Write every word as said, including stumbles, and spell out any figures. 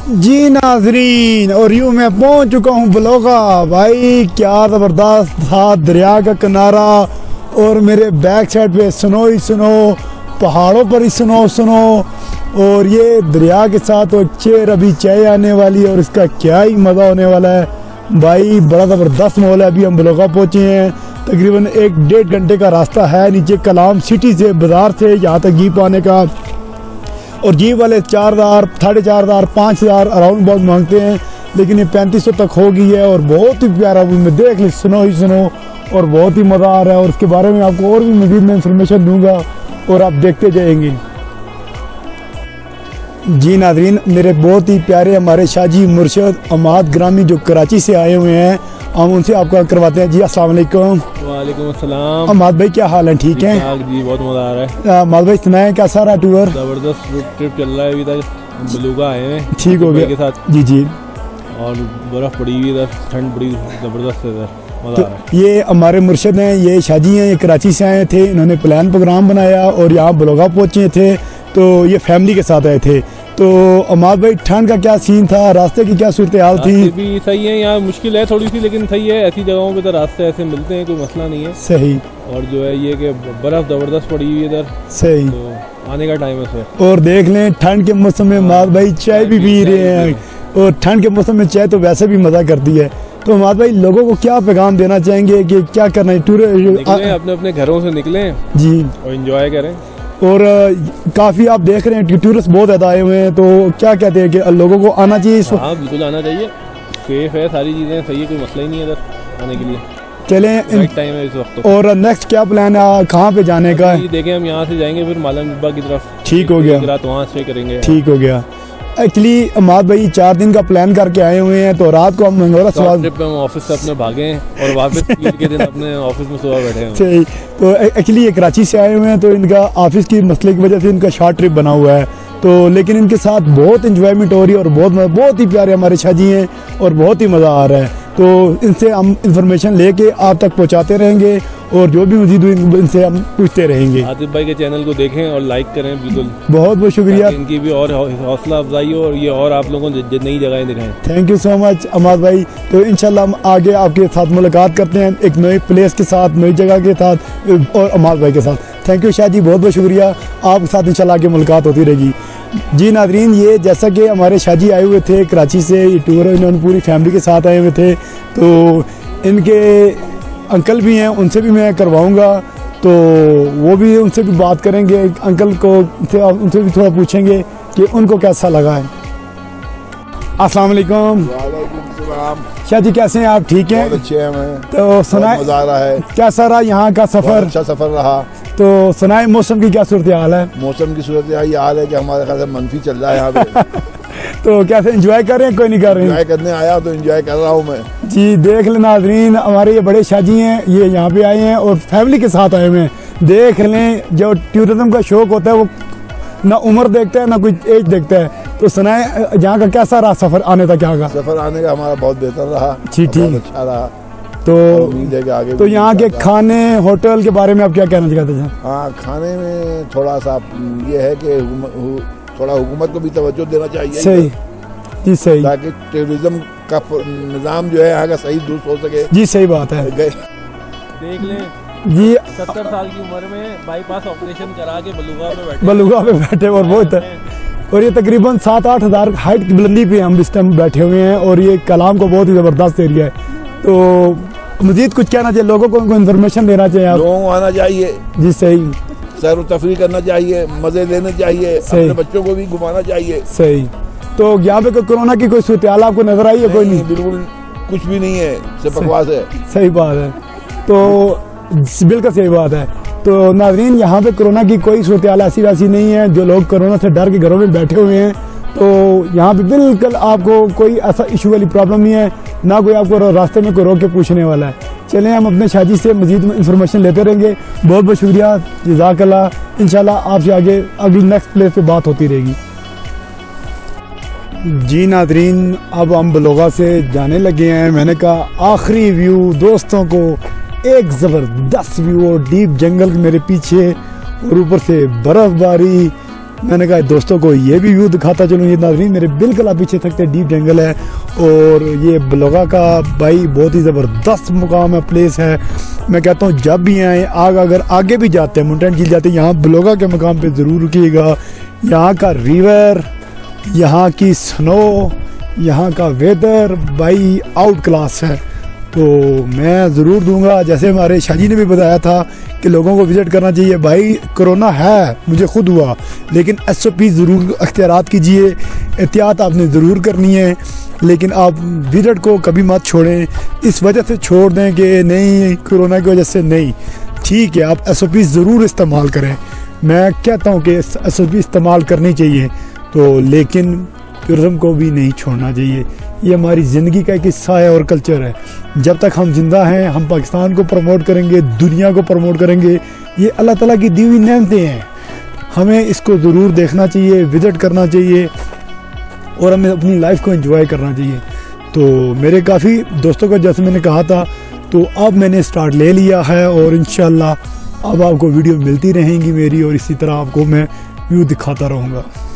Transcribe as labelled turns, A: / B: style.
A: जी नाजरीन, और यूँ मैं पहुंच चुका हूँ बलोगा। भाई क्या ज़बरदस्त था, दरिया का किनारा और मेरे बैक साइड पे स्नो ही स्नो, पहाड़ों पर ही स्नो स्नो, और ये दरिया के साथ वो चेयर अभी चाय आने वाली है और इसका क्या ही मज़ा होने वाला है। भाई बड़ा ज़बरदस्त माहौल है। अभी हम बलोगा पहुँचे हैं, तकरीबन एक डेढ़ घंटे का रास्ता है नीचे कलाम सिटी से, बाज़ार से यहाँ तक जीप आने का। और जीप वाले चार हज़ार साढ़े चार हज़ार पाँच हज़ार अराउंड बहुत मांगते हैं, लेकिन ये पैंतीस सौ तक हो गई है और बहुत ही प्यारा व्यू में देख ली, सुनो ही सुनो, और बहुत ही मज़ा आ रहा है। और उसके बारे में आपको और भी मज़ीद मैं इंफॉर्मेशन दूंगा और आप देखते जाएंगे। जी नाज़रीन, मेरे बहुत ही प्यारे हमारे शाहजी मुर्शद अमाद ग्रामी जो कराची से आए हुए हैं, हम उनसे आपका करवाते हैं। जी अस्सलाम वालेकुम।
B: वालेकुम अस्सलाम।
A: अमाद भाई क्या हाल है? ठीक है
B: जी, बहुत मज़ा आ रहा है।
A: अमाद भाई सुनाए कैसा रहा टूर?
B: ज़बरदस्त ट्रिप चल रहा है, अभी तक हम बलूगा आए हैं।
A: ठीक हो गया
B: के साथ।
A: जी जी।
B: और बर्फ़ पड़ी हुई इधर, ठंड बड़ी ज़बरदस्त है इधर, मज़ा आ रहा है।
A: ये हमारे मुर्शद हैं, ये शाहजी हैं, ये कराची से आए थे, इन्होंने प्लान प्रोग्राम बनाया और यहाँ बलोगा पहुँचे थे, तो ये फैमिली के साथ आए थे। तो अमाद भाई ठंड का क्या सीन था, रास्ते की क्या सूरत हाल थी?
B: भी सही है, यहाँ मुश्किल है थोड़ी सी, लेकिन सही है। ऐसी जगहों पे तो रास्ते ऐसे मिलते हैं, कोई मसला नहीं है।
A: सही।
B: और जो है ये कि बर्फ़ ज़बरदस्त पड़ी हुई है इधर।
A: सही।
B: तो आने का टाइम है सर।
A: और देख लें ठंड के मौसम में अमाद भाई चाय भी पी रहे हैं, और ठंड के मौसम में चाय तो वैसे भी मज़ा करती है। तो अमाद भाई लोगों को क्या पैगाम देना चाहेंगे कि क्या करना है? टूर
B: अपने अपने घरों से निकलें जी और एंजॉय करें।
A: और काफ़ी आप देख रहे हैं कि टूरिस्ट बहुत ज़्यादा आए हुए हैं, तो क्या कहते हैं कि लोगों को आना चाहिए?
B: हाँ बिल्कुल आना चाहिए, सेफ है, सारी चीज़ें सही है, कोई मसला ही नहीं है इधर आने के लिए।
A: चलें,
B: राइट टाइम है इस वक्त।
A: और नेक्स्ट क्या प्लान है, कहाँ पे जाने का है?
B: देखें हम यहाँ से जाएंगे फिर मालम डिब्बा की तरफ।
A: ठीक हो गया,
B: रात वहाँ स्टे करेंगे।
A: ठीक हो गया। एक्चुअली अमाद भाई चार दिन का प्लान करके आए हुए हैं, तो रात को हम मंगोरा सवाल
B: ट्रिप पे हम ऑफिस से अपने भागे और वापस के दिन अपने ऑफिस में सुबह बैठे हैं।
A: सही। तो एक्चुअली ये कराची से आए हुए हैं, तो इनका ऑफिस की मसले की वजह से इनका शॉर्ट ट्रिप बना हुआ है, तो लेकिन इनके साथ बहुत इंजॉयमेंट हो रही है और बहुत बहुत ही प्यारे हमारे शाहजी हैं और बहुत ही मज़ा आ रहा है। तो इनसे हम इंफॉर्मेशन लेके आप तक पहुंचाते रहेंगे और जो भी मजीद इनसे हम पूछते रहेंगे।
B: आतिफ भाई के चैनल को देखें और लाइक करें, बिल्कुल
A: बहुत बहुत शुक्रिया।
B: इनकी भी और हौसला अफजाई हो और ये और आप लोगों को नई जगहें दिखाएं।
A: Thank you so much Amad भाई। तो इंशाल्लाह हम आगे आपके साथ मुलाकात करते हैं एक नई प्लेस के साथ, नई जगह के साथ और अमाद भाई के साथ। थैंक यू शाह जी, बहुत बहुत शुक्रिया। आपके साथ इंशाल्लाह आगे मुलाकात होती रहेगी। जी नाज़रीन, ये जैसा कि हमारे शाहजी आए हुए थे कराची से, ये टूर इन्होंने पूरी फैमिली के साथ आए हुए थे, तो इनके अंकल भी हैं, उनसे भी मैं करवाऊंगा, तो वो भी उनसे भी बात करेंगे, अंकल को उनसे भी थोड़ा पूछेंगे कि उनको कैसा लगा है। अस्सलाम वालेकुम। शाह जी कैसे हैं आप? ठीक हैं?
C: बहुत अच्छे हैं। मैं
A: तो सुनाए
C: मजा आ रहा है।
A: कैसा रहा यहाँ का सफर?
C: अच्छा सफर रहा।
A: तो सुनाए मौसम की क्या सूरत हाल है?
C: मौसम की सूरत ये हाल है कि हमारे ख्याल से मनफी चल रहा है यहाँ पे।
A: तो कैसे एंजॉय कर रहे हैं? कोई नहीं कर रहे हैं?
C: एंजॉय करने आया तो एंजॉय कर रहा हूँ मैं।
A: जी देख लें नाज़रीन, हमारे ये बड़े शाहजी हैं, ये यहाँ पे आए हैं और फैमिली के साथ आए हुए हैं। देख लें, जो टूरिज्म का शौक होता है वो ना उम्र देखता है ना कोई एज देखता है। तो सुनाए यहाँ का कैसा रहा सफर आने तक? यहाँ का
C: सफर आने का हमारा बहुत बेहतर रहा,
A: जी ठीक,
C: अच्छा रहा।
A: तो
C: उम्मीद है कि आगे
A: तो यहाँ के खाने होटल के बारे में आप क्या कहना चाहते हैं?
C: हाँ, खाने में थोड़ा सा ये है कि थोड़ा हुकूमत को भी तवज्जो देना चाहिए।
A: सही जी, सही,
C: ताकि टूरिज्म का निज़ाम जो है यहाँ का सही दुरुस्त हो सके।
A: जी सही बात है।
B: देख लें
A: जी
B: सत्तर साल की उम्र में बाईपास ऑपरेशन करा के बलूगा पे बैठे
A: बलूगा पे बैठे और बहुत है। और ये तकरीबन सात आठ हज़ार हाइट की बुलंदी पे हम इस टाइम बैठे हुए हैं और ये कलाम को बहुत ही ज़बरदस्त एरिया है। तो मजीद कुछ कहना चाहिए लोगों को, उनको इन्फॉर्मेशन देना चाहिए आप?
C: लोगों को आना चाहिए
A: जी, सही,
C: सैर व तफरीह करना चाहिए, मज़े लेने चाहिए, अपने बच्चों को भी घुमाना चाहिए।
A: सही। तो यहाँ पे कोई कोरोना की कोई सूरत हाल आपको नजर आई है? कोई नहीं,
C: बिल्कुल कुछ भी नहीं है, सिर्फ बकवास है।
A: सही बात है, तो बिल्कुल सही बात है। तो नाज़रीन, यहाँ पे कोरोना की कोई सूरत हाल ऐसी वैसी नहीं है। जो लोग कोरोना से डर के घरों में बैठे हुए हैं, तो यहाँ पे बिल्कुल आपको कोई ऐसा इशू वाली प्रॉब्लम नहीं है, ना कोई आपको रास्ते में कोई रोक के पूछने वाला है। चलें हम अपने शाहजी से मजीद इंफॉर्मेशन लेते रहेंगे। बहुत बहुत शुक्रिया, जज़ाकल्लाह। इंशाल्लाह आपसे आगे अगली नेक्स्ट प्लेस पे बात होती रहेगी। जी नाज़रीन, अब हम बलोगा से जाने लगे हैं। मैंने कहा आखिरी व्यू दोस्तों को, एक ज़बरदस्त व्यू और डीप जंगल मेरे पीछे और ऊपर से बर्फबारी मैंने कहा दोस्तों को ये भी व्यू दिखाता चलूँ। ये नाज़रीन मेरे बिल्कुल आप पीछे थकते डीप जंगल है और ये बलोगा का भाई बहुत ही ज़बरदस्त मुकाम है, प्लेस है। मैं कहता हूँ जब भी आए आग अगर आगे भी जाते हैं मुल्तान झील जाते हैं, यहाँ बलोगा के मुकाम पे ज़रूर रुकिएगा। यहाँ का रिवर, यहाँ की स्नो, यहाँ का वेदर भाई आउट क्लास है। तो मैं ज़रूर दूंगा, जैसे हमारे शाहजी ने भी बताया था कि लोगों को विज़िट करना चाहिए। भाई कोरोना है, मुझे खुद हुआ, लेकिन एस ओ पी ज़रूर अख्तियारात कीजिए, एहतियात आपने ज़रूर करनी है, लेकिन आप विज़िट को कभी मत छोड़ें। इस वजह से छोड़ दें कि नहीं कोरोना की वजह से नहीं, ठीक है आप एस ओ पी ज़रूर इस्तेमाल करें। मैं कहता हूँ कि एस ओ पी इस्तेमाल करनी चाहिए, तो लेकिन टूरिज़म को भी नहीं छोड़ना चाहिए। ये हमारी ज़िंदगी का एक हिस्सा है और कल्चर है। जब तक हम जिंदा हैं हम पाकिस्तान को प्रमोट करेंगे, दुनिया को प्रमोट करेंगे। ये अल्लाह ताला की दी हुई नेमतें हैं, हमें इसको ज़रूर देखना चाहिए, विज़िट करना चाहिए और हमें अपनी लाइफ को एंजॉय करना चाहिए। तो मेरे काफ़ी दोस्तों को जैसे मैंने कहा था, तो अब मैंने स्टार्ट ले लिया है और इंशाल्लाह अब आपको वीडियो मिलती रहेंगी मेरी, और इसी तरह आपको मैं व्यू दिखाता रहूँगा।